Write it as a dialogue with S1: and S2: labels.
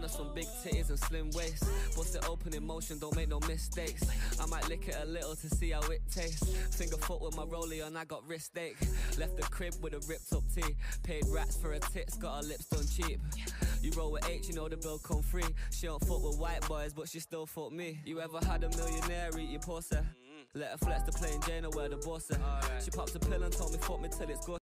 S1: her some big titties and slim waist. Bust it open in motion, don't make no mistakes. I might lick it a little to see how it tastes. Finger foot with my rollie and I got wrist ache. Left the crib with a ripped up tee. Paid rats for her tits, got her lips done cheap. You roll with H, you know the bill come free. She don't fuck with white boys, but she still fuck me. You ever had a millionaire eat your pussy? Let her flex the plain Jane or wear the bossy. She pops a pill and told me fuck me till it's good.